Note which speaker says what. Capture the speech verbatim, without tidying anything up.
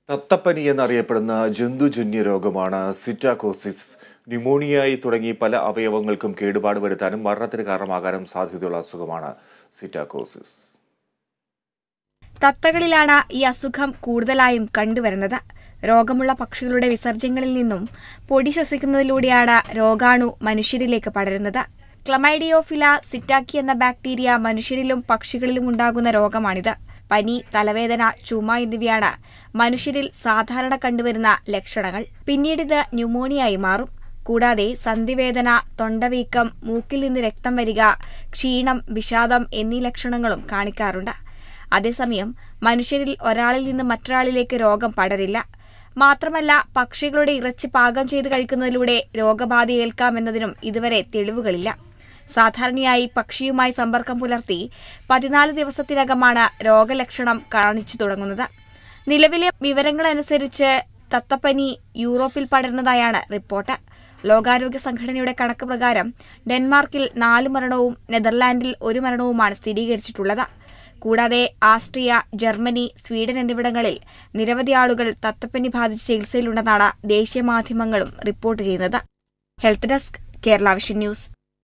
Speaker 1: തത്തപ്പനി എന്നറിയപ്പെടുന്ന ജന്തുജന്യ രോഗമാണ് സിറ്റാകോസിസ്. ന്യൂമോണിയയായി തുടങ്ങി പല അവയവങ്ങൾക്കും കേടുപാട് വരുത്താനും മരണത്തിന് കാരണമാകാനും സാധ്യതയുള്ള അസുഖമാണ് സിറ്റാകോസിസ്.
Speaker 2: തത്തകളിലാണ് ഈ അസുഖം കൂടുതലായും കണ്ടുവരുന്നത്. രോഗമുള്ള പക്ഷികളുടെ വിസർജ്യങ്ങളിൽ നിന്നും പൊടി ശ്വസിക്കുന്നതിലൂടെയാണ് രോഗാണു മനുഷ്യരിലേക്ക് പടരുന്നത്. ക്ലമൈഡിയോഫില സിറ്റാക്കി എന്ന ബാക്ടീരിയ മനുഷ്യരിലും പക്ഷികളിലും ഉണ്ടാകുന്ന രോഗമാണിത്. പനി, തലവേദന, ചുമ എന്നിവയാണ് മനുഷ്യരിൽ സാധാരണ കണ്ടുവരുന്ന ലക്ഷണങ്ങൾ. പിന്നീടിത് ന്യൂമോണിയയായി മാറും. കൂടാതെ സന്ധിവേദന, തൊണ്ടവീക്കം, മൂക്കിൽ നിന്ന് രക്തം വരിക, ക്ഷീണം, വിഷാദം എന്നീ ലക്ഷണങ്ങളും കാണിക്കാറുണ്ട്. അതേസമയം മനുഷ്യരിൽ ഒരാളിൽ നിന്ന് മറ്റൊരാളിലേക്ക് രോഗം പടരില്ല. മാത്രമല്ല, പക്ഷികളുടെ ഇറച്ചി പാകം ചെയ്ത് കഴിക്കുന്നതിലൂടെ രോഗബാധ ഏൽക്കാമെന്നതിനും ഇതുവരെ തെളിവുകളില്ല. സാധാരണയായി പക്ഷിയുമായി സമ്പർക്കം പുലർത്തി പതിനാല് ദിവസത്തിനകമാണ് രോഗലക്ഷണം കാണിച്ചു തുടങ്ങുന്നത്. നിലവിലെ വിവരങ്ങളനുസരിച്ച് തത്തപ്പനി യൂറോപ്പിൽ പടരുന്നതായാണ് റിപ്പോർട്ട്. ലോകാരോഗ്യ സംഘടനയുടെ കണക്ക് പ്രകാരം ഡെൻമാർക്കിൽ നാല് മരണവും നെതർലാൻഡിൽ ഒരു മരണവുമാണ് സ്ഥിരീകരിച്ചിട്ടുള്ളത്. കൂടാതെ ആസ്ട്രിയ, ജർമ്മനി, സ്വീഡൻ എന്നിവിടങ്ങളിൽ നിരവധി ആളുകൾ തത്തപ്പനി ബാധിച്ച് ചികിത്സയിലുണ്ടെന്നാണ് ദേശീയ മാധ്യമങ്ങളും റിപ്പോർട്ട് ചെയ്യുന്നത്. Health desk, Kerala vision news.